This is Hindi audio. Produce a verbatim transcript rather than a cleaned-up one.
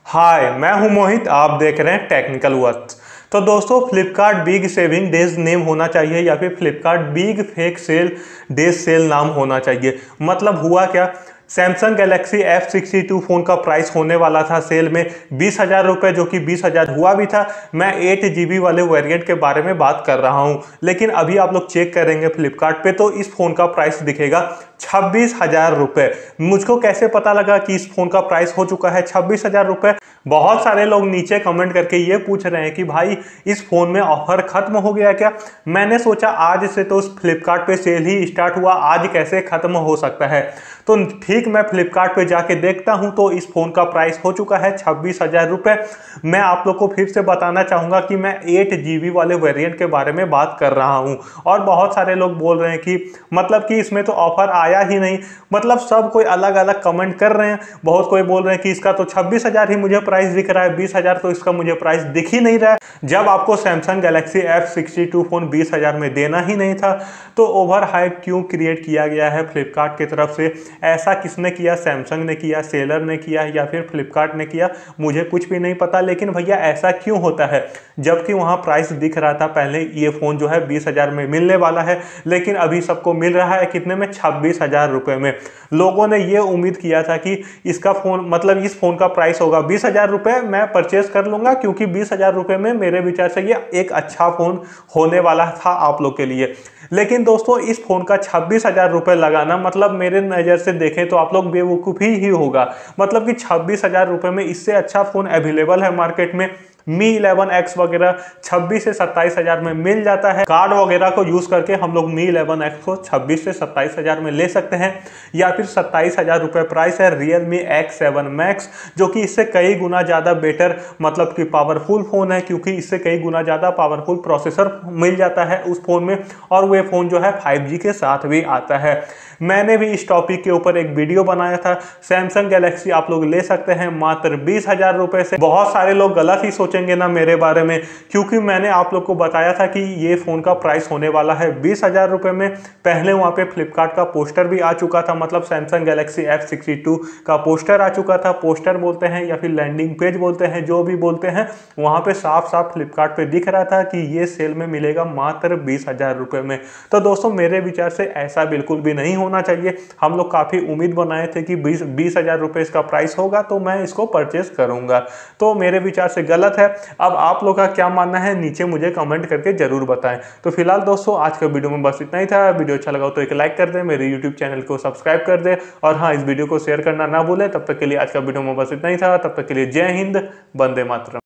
हाय, मैं हूं मोहित। आप देख रहे हैं टेक्निकल वर्ड्स। तो दोस्तों, Flipkart big saving days name होना चाहिए या फिर Flipkart big fake sale days sale नाम होना चाहिए। मतलब हुआ क्या, Samsung Galaxy F sixty two phone का प्राइस होने वाला था सेल में बीस हज़ार रुपये, जो कि बीस हज़ार हुआ भी था। मैं एट जी बी वाले वेरिएंट के बारे में बात कर रहा हूं, लेकिन अभी आप लोग चेक करेंगे फ्लिपकार्ट पे तो इस फ़ोन का प्राइस दिखेगा छब्बीस हज़ार रुपये। मुझको कैसे पता लगा कि इस फ़ोन का प्राइस हो चुका है छब्बीस हज़ार रुपये? बहुत सारे लोग नीचे कमेंट करके ये पूछ रहे हैं कि भाई इस फ़ोन में ऑफर ख़त्म हो गया क्या। मैंने सोचा आज से तो फ्लिपकार्ट पे सेल ही स्टार्ट हुआ, आज कैसे ख़त्म हो सकता है। तो ठीक मैं फ्लिपकार्ट पे जाके देखता हूं तो इस फ़ोन का प्राइस हो चुका है छब्बीस हज़ार रुपये। मैं आप लोग को फिर से बताना चाहूँगा कि मैं एट जी बी वाले वेरिएंट के बारे में बात कर रहा हूँ। और बहुत सारे लोग बोल रहे हैं कि मतलब कि इसमें तो ऑफर आया ही नहीं। मतलब सब कोई अलग अलग कमेंट कर रहे हैं। बहुत कोई बोल रहे हैं कि इसका तो छब्बीस हज़ार ही मुझे प्राइस दिख रहा है, बीस हज़ार तो इसका मुझे प्राइस दिख ही नहीं रहा है। जब आपको Samsung Galaxy F sixty two phone बीस हज़ार में देना ही नहीं था, तो ओवर हाइप क्यों क्रिएट किया गया है फ्लिपकार्ट की तरफ से? ऐसा किसने किया? सैमसंग ने किया, सेलर ने किया या फिर फ्लिपकार्ट ने किया? मुझे कुछ भी नहीं पता। लेकिन भैया ऐसा क्यों होता है, जबकि वहाँ प्राइस दिख रहा था पहले ये फ़ोन जो है बीस हज़ार में मिलने वाला है, लेकिन अभी सबको मिल रहा है कितने में? छब्बीस हज़ार रुपये में। लोगों ने ये उम्मीद किया था कि इसका फ़ोन मतलब इस फ़ोन का प्राइस होगा बीस हज़ार रुपये, मैं परचेस कर लूँगा क्योंकि बीस हज़ार रुपये में मेरे विचार से ये एक अच्छा फ़ोन होने वाला था आप लोग के लिए। लेकिन दोस्तों, इस फ़ोन का छब्बीस हज़ार रुपये लगाना मतलब मेरे नज़र से देखें तो आप लोग बेवकूफ़ी ही होगा। मतलब कि छब्बीस हज़ार रुपये में इससे अच्छा फ़ोन अवेलेबल है मार्केट में। मी इलेवन एक्स वगैरह छब्बीस से सत्ताईस हज़ार में मिल जाता है। कार्ड वगैरह को यूज़ करके हम लोग मी इलेवन एक्स को छब्बीस से सत्ताईस हज़ार में ले सकते हैं। या फिर सत्ताईस हज़ार रुपये प्राइस है रियलमी एक्स सेवन मैक्स, जो कि इससे कई गुना ज़्यादा बेटर मतलब कि पावरफुल फ़ोन है, क्योंकि इससे कई गुना ज़्यादा पावरफुल प्रोसेसर मिल जाता है उस फ़ोन में। और वह फ़ोन जो है फाइव जी के साथ भी आता है। मैंने भी इस टॉपिक के ऊपर एक वीडियो बनाया था। सैमसंग गैलेक्सी आप लोग ले सकते हैं मात्र बीस हज़ार रुपये से। बहुत सारे लोग गलत ही सोचेंगे ना मेरे बारे में, क्योंकि मैंने आप लोग को बताया था कि ये फ़ोन का प्राइस होने वाला है बीस हज़ार रुपये में। पहले वहाँ पे फ्लिपकार्ट का पोस्टर भी आ चुका था, मतलब Samsung Galaxy F sixty two का पोस्टर आ चुका था। पोस्टर बोलते हैं या फिर लैंडिंग पेज बोलते हैं, जो भी बोलते हैं, वहाँ पे साफ साफ फ्लिपकार्ट पे दिख रहा था कि ये सेल में मिलेगा मात्र बीस हज़ार रुपये में। तो दोस्तों, मेरे विचार से ऐसा बिल्कुल भी नहीं होना चाहिए। हम लोग काफ़ी उम्मीद बनाए थे कि बीस बीस हज़ार रुपये इसका प्राइस होगा तो मैं इसको परचेस करूँगा। तो मेरे विचार से गलत है। अब आप लोग का क्या मानना है नीचे मुझे कमेंट करके जरूर बताएं। तो फिलहाल दोस्तों, आज के वीडियो में बस इतना ही था। वीडियो अच्छा लगा तो एक लाइक कर दें, मेरे यूट्यूब चैनल को सब्सक्राइब कर दें, और हाँ, इस वीडियो को शेयर करना ना भूलें। तब तक के लिए आज का वीडियो में बस इतना ही था। तब तक के लिए जय हिंद, वंदे मातरम।